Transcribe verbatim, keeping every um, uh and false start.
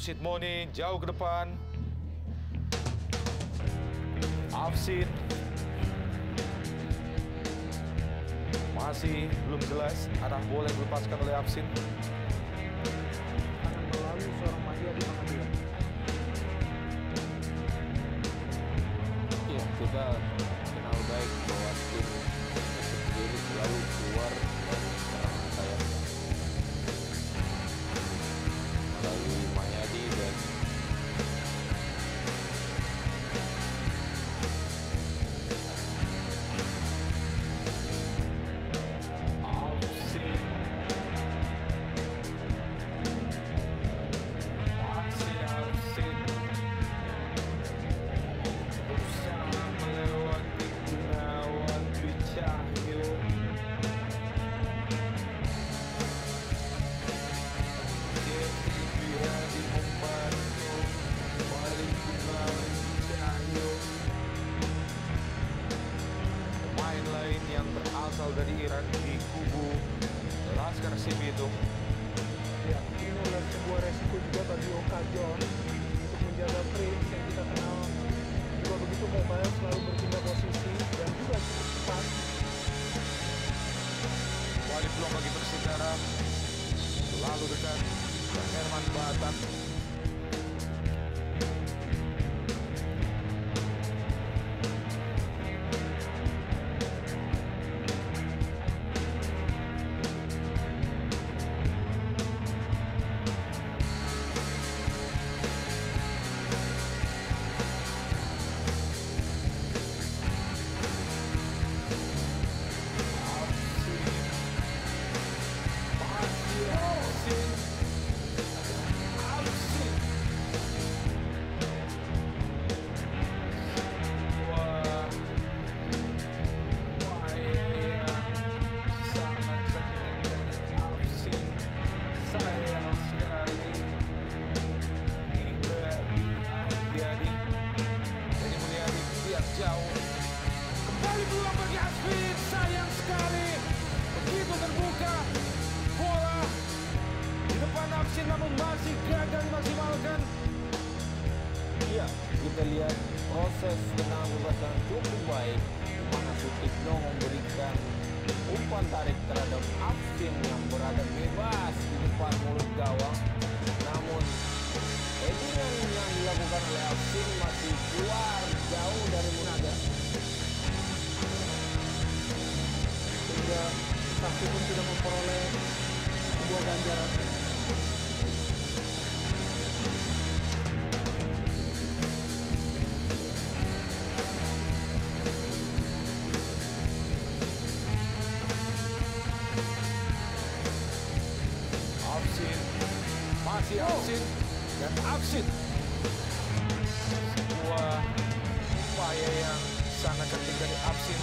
Mursyid Moni jauh ke depan. Afsin masih belum jelas arah bola yang dilepaskan oleh Afsin. Akan melalui seorang Mahia di pengadilan. Ya, kita kenal baik bahwa tim sendiri selalu keluar dari serangan sayap melalui Mayadi dan yang berasal dari Iran di kubu Laskar Sibi itu. Ya, ini adalah sebuah resiko juga bagi Oka John untuk menjaga Prince yang kita kenal juga begitu mobile, selalu berpindah posisi dan juga cukup cepat. Wali peluang bagi Persikara lalu dekat dan Herman Batan. Namun masih gagal dimaksimalkan. ya, kita lihat proses tendangan bebas yang cukup baik di mana Sutikno memberikan umpan tarik terhadap Afsin yang berada bebas di depan mulut gawang. Namun headingan yang dilakukan oleh Afsin masih keluar jauh dari Munaga. Sehingga saksi pun sudah memperoleh sebuah ganjaran. Afsin masih Afsin dan Afsin. Sebuah upaya yang sangat cantik dari Afsin.